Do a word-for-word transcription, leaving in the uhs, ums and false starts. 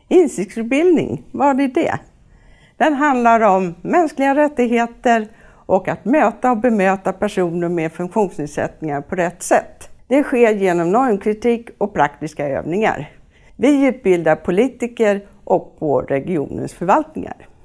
Insiktsutbildning, vad är det? Den handlar om mänskliga rättigheter och att möta och bemöta personer med funktionsnedsättningar på rätt sätt. Det sker genom normkritik och praktiska övningar. Vi utbildar politiker och på regionens förvaltningar.